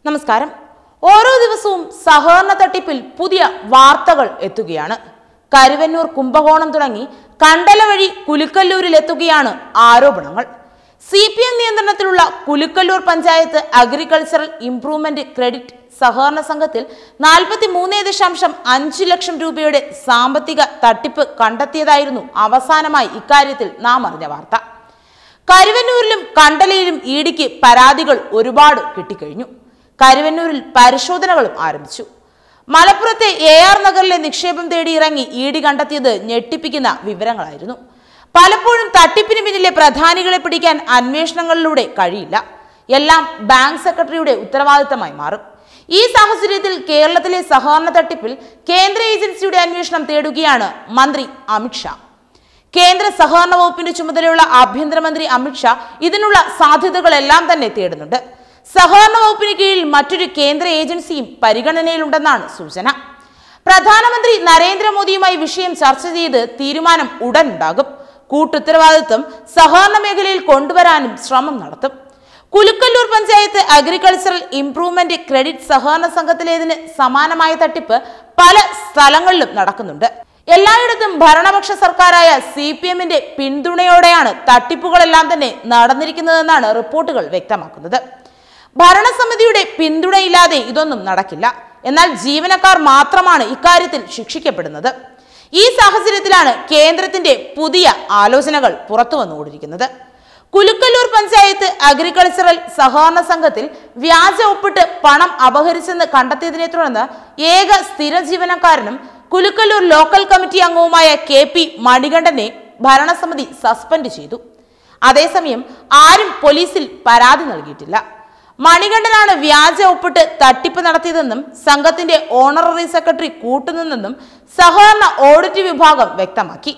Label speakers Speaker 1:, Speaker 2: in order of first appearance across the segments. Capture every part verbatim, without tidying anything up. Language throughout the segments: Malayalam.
Speaker 1: നമസ്കാരം. ഓരോ ദിവസവും സഹകരണ തട്ടിപ്പിൽ പുതിയ വാർത്തകൾ എത്തുകയാണ്. കരുവന്നൂർ, കുംഭകോണം തുടങ്ങി കണ്ടല വഴി കുലുക്കല്ലൂരിൽ എത്തുകയാണ് ആരോപണങ്ങൾ. സി പി എം നിയന്ത്രണത്തിലുള്ള Kulukkallur panchayat agricultural improvement credit സഹകരണ സംഘത്തിൽ നാൽപ്പത്തി മൂന്ന് ദശാംശം അഞ്ച് ലക്ഷം രൂപയുടെ സാമ്പത്തിക തട്ടിപ്പ് കണ്ടെത്തിയതായിരുന്നു അവസാനമായി ഇക്കാര്യത്തിൽ നാം അറിഞ്ഞ വാർത്ത. കരുവന്നൂരിലും കണ്ടലയിലും ഇഡിക്ക് പരാതികൾ ഒരുപാട് കിട്ടിക്കഴിഞ്ഞു. കരുവന്നൂരിൽ പരിശോധനകളും ആരംഭിച്ചു. മലപ്പുറത്തെ എ ആർ നഗറിലെ നിക്ഷേപം തേടി ഇറങ്ങി ഇഡി കണ്ടെത്തിയത് ഞെട്ടിപ്പിക്കുന്ന വിവരങ്ങളായിരുന്നു. പലപ്പോഴും തട്ടിപ്പിന് പിന്നിലെ പ്രധാനികളെ പിടിക്കാൻ അന്വേഷണങ്ങളിലൂടെ കഴിയില്ല. എല്ലാം ബാങ്ക് സെക്രട്ടറിയുടെ ഉത്തരവാദിത്തമായി മാറും. ഈ സാഹചര്യത്തിൽ കേരളത്തിലെ സഹകരണ തട്ടിപ്പിൽ കേന്ദ്ര ഏജൻസിയുടെ അന്വേഷണം തേടുകയാണ് മന്ത്രി അമിത്ഷാ. കേന്ദ്ര സഹകരണ വകുപ്പിന്റെ ചുമതലയുള്ള ആഭ്യന്തരമന്ത്രി അമിത്ഷാ ഇതിനുള്ള സാധ്യതകളെല്ലാം തന്നെ തേടുന്നുണ്ട്. സഹകരണ വകുപ്പിന് കീഴിൽ മറ്റൊരു കേന്ദ്ര ഏജൻസിയും പരിഗണനയിലുണ്ടെന്നാണ് സൂചന. പ്രധാനമന്ത്രി നരേന്ദ്രമോദിയുമായി വിഷയം ചർച്ച ചെയ്ത് തീരുമാനം ഉടൻ ഉണ്ടാകും. കൂട്ടുത്തരവാദിത്വം സഹകരണ മേഖലയിൽ കൊണ്ടുവരാനും ശ്രമം നടത്തും. Kulukkallur panchayat agricultural improvement credit സഹകരണ സംഘത്തിലേതിന് സമാനമായ തട്ടിപ്പ് പല സ്ഥലങ്ങളിലും നടക്കുന്നുണ്ട്. എല്ലായിടത്തും ഭരണപക്ഷ സർക്കാരായ സി പി എമ്മിന്റെ പിന്തുണയോടെയാണ് തട്ടിപ്പുകളെല്ലാം തന്നെ നടന്നിരിക്കുന്നതെന്നാണ് റിപ്പോർട്ടുകൾ വ്യക്തമാക്കുന്നത്. ഭരണസമിതിയുടെ പിന്തുണയില്ലാതെ ഇതൊന്നും നടക്കില്ല. എന്നാൽ ജീവനക്കാർ മാത്രമാണ് ഇക്കാര്യത്തിൽ ശിക്ഷിക്കപ്പെടുന്നത്. ഈ സാഹചര്യത്തിലാണ് കേന്ദ്രത്തിന്റെ പുതിയ ആലോചനകൾ പുറത്തു വന്നുകൊണ്ടിരിക്കുന്നത്. കുലുക്കല്ലൂർ പഞ്ചായത്ത് അഗ്രികൾച്ചറൽ സഹകരണ സംഘത്തിൽ വ്യാജ ഒപ്പിട്ട് പണം അപഹരിച്ചെന്ന് കണ്ടെത്തിയതിനെ തുടർന്ന് ഏക സ്ഥിര ജീവനക്കാരനും കുലുക്കല്ലൂർ ലോക്കൽ കമ്മിറ്റി അംഗവുമായ കെ പി മണികണ്ഠനെ ഭരണസമിതി സസ്പെൻഡ് ചെയ്തു. അതേസമയം ആരും പോലീസിൽ പരാതി നൽകിയിട്ടില്ല. മണികണ്ഠനാണ് വ്യാജ ഒപ്പിട്ട് തട്ടിപ്പ് നടത്തിയതെന്നും സംഘത്തിന്റെ ഓണററി സെക്രട്ടറി കൂട്ടുനിന്നെന്നും സഹകരണ ഓഡിറ്റ് വിഭാഗം വ്യക്തമാക്കി.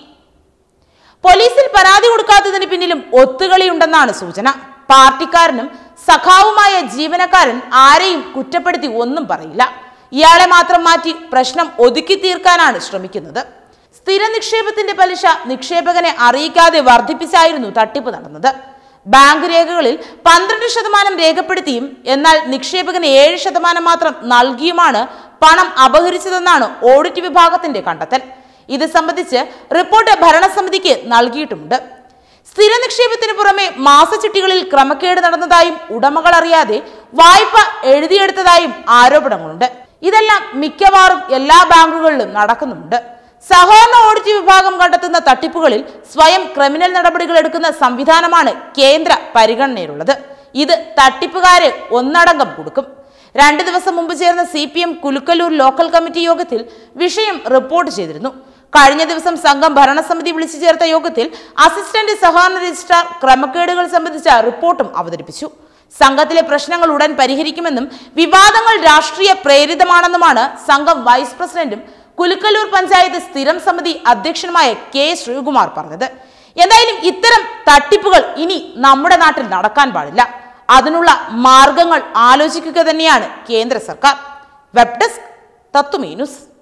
Speaker 1: പോലീസിൽ പരാതി കൊടുക്കാത്തതിന് പിന്നിലും ഒത്തുകളിയുണ്ടെന്നാണ് സൂചന. പാർട്ടിക്കാരനും സഖാവുമായ ജീവനക്കാരൻ ആരെയും കുറ്റപ്പെടുത്തി ഒന്നും പറയില്ല. ഇയാളെ മാത്രം മാറ്റി പ്രശ്നം ഒതുക്കി തീർക്കാനാണ് ശ്രമിക്കുന്നത്. സ്ഥിര നിക്ഷേപത്തിന്റെ പലിശ നിക്ഷേപകനെ അറിയിക്കാതെ വർദ്ധിപ്പിച്ചായിരുന്നു തട്ടിപ്പ് നടന്നത്. ബാങ്ക് രേഖകളിൽ പന്ത്രണ്ട് ശതമാനം രേഖപ്പെടുത്തിയും എന്നാൽ നിക്ഷേപകന് ഏഴ് ശതമാനം മാത്രം നൽകിയുമാണ് പണം അപഹരിച്ചതെന്നാണ് ഓഡിറ്റ് വിഭാഗത്തിന്റെ കണ്ടെത്തൽ. ഇത് സംബന്ധിച്ച് റിപ്പോർട്ട് ഭരണസമിതിക്ക് നൽകിയിട്ടുമുണ്ട്. സ്ഥിര നിക്ഷേപത്തിന് പുറമെ മാസച്ചിട്ടികളിൽ ക്രമക്കേട് നടന്നതായും ഉടമകൾ അറിയാതെ വായ്പ എഴുതിയെടുത്തതായും ആരോപണങ്ങളുണ്ട്. ഇതെല്ലാം മിക്കവാറും എല്ലാ ബാങ്കുകളിലും നടക്കുന്നുമുണ്ട്. സഹകരണ ഓഡിറ്റ് വിഭാഗം കണ്ടെത്തുന്ന തട്ടിപ്പുകളിൽ സ്വയം ക്രിമിനൽ നടപടികൾ എടുക്കുന്ന സംവിധാനമാണ് കേന്ദ്ര പരിഗണനയിലുള്ളത്. ഇത് തട്ടിപ്പുകാരെ ഒന്നടങ്കം കൊടുക്കും. രണ്ടു ദിവസം മുമ്പ് ചേർന്ന C P M Kulukkallur local committee യോഗത്തിൽ വിഷയം റിപ്പോർട്ട് ചെയ്തിരുന്നു. കഴിഞ്ഞ ദിവസം സംഘം ഭരണസമിതി വിളിച്ചു ചേർത്ത യോഗത്തിൽ അസിസ്റ്റന്റ് സഹകരണ രജിസ്ട്രാർ ക്രമക്കേടുകൾ സംബന്ധിച്ച റിപ്പോർട്ടും അവതരിപ്പിച്ചു. സംഘത്തിലെ പ്രശ്നങ്ങൾ ഉടൻ പരിഹരിക്കുമെന്നും വിവാദങ്ങൾ രാഷ്ട്രീയ പ്രേരിതമാണെന്നുമാണ് സംഘം വൈസ് പ്രസിഡന്റും കുലുക്കല്ലൂർ പഞ്ചായത്ത് സ്ഥിരം സമിതി അധ്യക്ഷനുമായ കെ ശ്രീകുമാർ പറഞ്ഞത്. എന്തായാലും ഇത്തരം തട്ടിപ്പുകൾ ഇനി നമ്മുടെ നാട്ടിൽ നടക്കാൻ പാടില്ല. അതിനുള്ള മാർഗങ്ങൾ ആലോചിക്കുക തന്നെയാണ് കേന്ദ്ര സർക്കാർ. Web desk Thathwamayi news.